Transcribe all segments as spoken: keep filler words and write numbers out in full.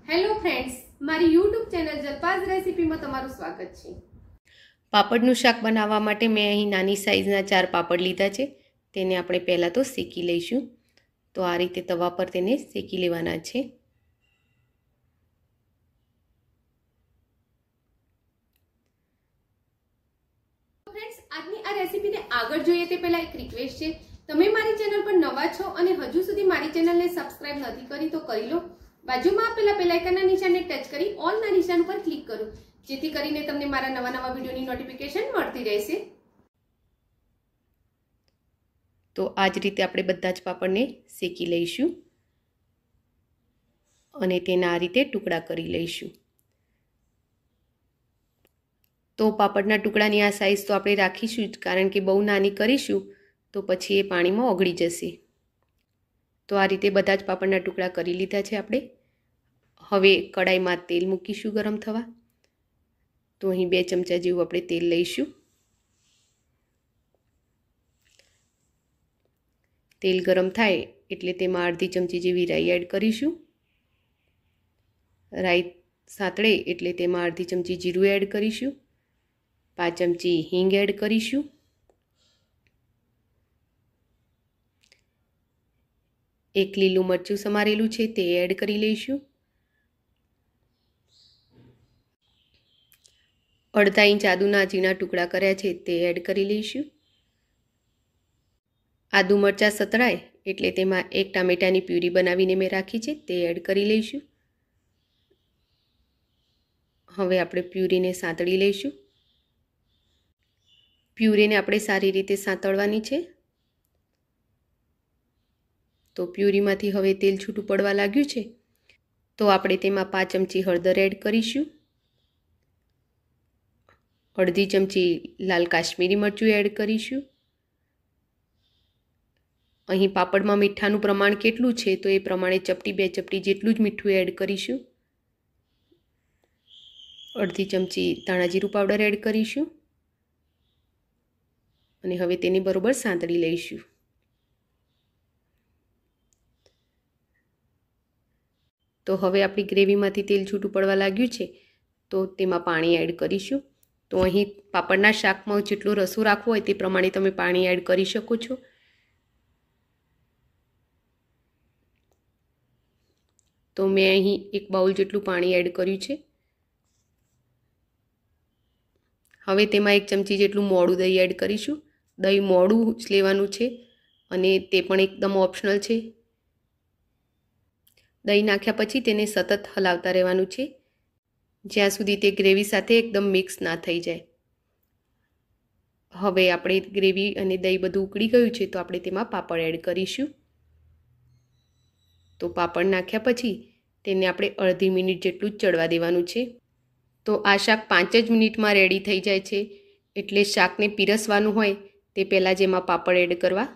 Hello friends, મારી YouTube channel જલપાઝ રેસીપીમાં તમારું સ્વાગત છે। પાપડનું શાક બનાવવા માટે મેં અહીં નાની સાઈઝના ચાર પાપડ લીધા છે। તેને આપણે પહેલાં તો શેકી લઈશું। તો આ રીતે તવા પર તેને શેકી લેવાના છે। ફ્રેન્ડ્સ, આજની આ રેસીપીને આગળ જોઈએ તે પહેલા એક રિક્વેસ્ટ છે, તમે મારી ચેનલ પર નવા છો અને હજુ સુધી મારી ચેનલને સબસ્ક્રાઇબ નથી કરી તો કરી લો। બાજુમાં આપેલા બેલ આઇકનના નિશાનને ટચ કરી ઓલ ના નિશાન પર ક્લિક કરો, જેથી કરીને તમને મારા નવા નવા વિડિયોની નોટિફિકેશન મળતી રહેશે। તો આ જ રીતે આપણે બધા જ પાપડને શેકી લઈશું અને તેના આ રીતે ટુકડા કરી લઈશું। તો પાપડના ટુકડાની આ સાઈઝ તો આપણે રાખીશું જ, કારણ કે બહુ નાની કરીશું તો પછી એ પાણીમાં ઓગળી જશે। તો આ રીતે બધા જ પાપડના ટુકડા કરી લીધા છે આપણે। હવે કડાઈમાં તેલ મૂકીશું ગરમ થવા। તો અહીં બે ચમચા જેવું આપણે તેલ લઈશું। તેલ ગરમ થાય એટલે તેમાં અડધી ચમચી જેવી રાઈ એડ કરીશું। રાઈ સાતળે એટલે તેમાં અડધી ચમચી જીરું એડ કરીશું। પાંચ ચમચી હિંગ એડ કરીશું। એક લીલું મરચું સમારેલું છે તે એડ કરી લઈશું। અડધા ઇંચ આદુના ઝીણા ટુકડા કર્યા છે તે એડ કરી લઈશું। આદુ મરચાં સતળાય એટલે તેમાં એક ટામેટાની પ્યુરી બનાવીને મેં રાખી છે તે એડ કરી લઈશું। હવે આપણે પ્યુરીને સાંતળી લઈશું। પ્યુરીને આપણે સારી રીતે સાંતળવાની છે। તો પ્યુરીમાંથી હવે તેલ છૂટું પડવા લાગ્યું છે, તો આપણે તેમાં પાંચ ચમચી હળદર એડ કરીશું। અડધી ચમચી લાલ કાશ્મીરી મરચું એડ કરીશું। અહીં પાપડમાં મીઠાનું પ્રમાણ કેટલું છે તો એ પ્રમાણે ચપટી બે ચપટી જેટલું જ મીઠું એડ કરીશું। અડધી ચમચી ધાણા જીરું પાવડર એડ કરીશું અને હવે તેની બરોબર સાંતળી લઈશું। તો હવે આપણી ગ્રેવીમાંથી તેલ છૂટું પડવા લાગ્યું છે, તો તેમાં પાણી એડ કરીશું। તો અહીં પાપડના શાકમાં જેટલું રસો રાખવો હોય તે પ્રમાણે તમે પાણી એડ કરી શકો છો। તો મેં અહીં એક બાઉલ જેટલું પાણી એડ કર્યું છે। હવે તેમાં એક ચમચી જેટલું મોળું દહીં એડ કરીશું। દહીં મોળું જ લેવાનું છે અને તે પણ એકદમ ઓપ્શનલ છે। દહીં નાખ્યા પછી તેને સતત હલાવતા રહેવાનું છે, જ્યાં સુધી તે ગ્રેવી સાથે એકદમ મિક્સ ના થઈ જાય। હવે આપણે ગ્રેવી અને દહીં બધું ઉકળી ગયું છે, તો આપણે તેમાં પાપડ એડ કરીશું। તો પાપડ નાખ્યા પછી તેને આપણે અડધી મિનિટ જેટલું જ ચડવા દેવાનું છે। તો આ શાક પાંચ જ મિનિટમાં રેડી થઈ જાય છે, એટલે શાકને પીરસવાનું હોય તે પહેલાં જ એમાં પાપડ એડ કરવા।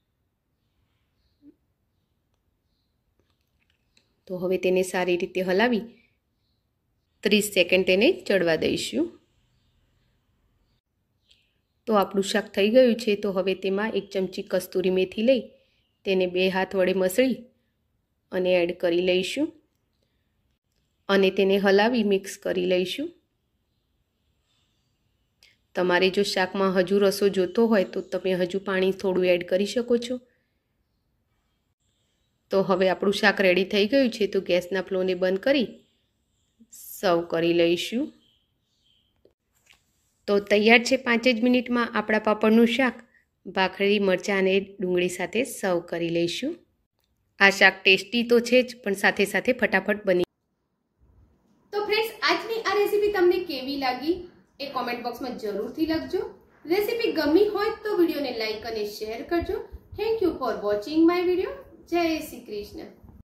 તો હવે તેને સારી રીતે હલાવી ત્રીસ સેકન્ડ તેને ચડવા દઈશું। તો આપણું શાક થઈ ગયું છે, તો હવે તેમાં એક ચમચી કસ્તુરી મેથી લઈ તેને બે હાથ વડે મસળી અને એડ કરી લઈશું અને તેને હલાવી મિક્સ કરી લઈશું। તમારે જો શાકમાં હજુ રસો જોતો હોય તો તમે હજુ પાણી થોડું એડ કરી શકો છો। તો હવે આપણું શાક રેડી થઈ ગયું છે, તો ગેસના ફ્લેમને બંધ કરી સર્વ કરી લઈશું। તો તૈયાર છે પાંચ જ મિનિટમાં આપણા પાપડનું શાક। ભાખરી મરચાં અને ડુંગળી સાથે સર્વ કરી લઈશું। આ શાક ટેસ્ટી તો છે જ, પણ સાથે સાથે ફટાફટ બની। તો ફ્રેન્ડ્સ, આજની આ રેસીપી તમને કેવી લાગી એ કોમેન્ટ બોક્સમાં જરૂરથી લખજો। રેસીપી ગમી હોય તો વિડીયોને લાઈક અને શેર કરજો। Thank you for watching my video. જય શ્રી કૃષ્ણ।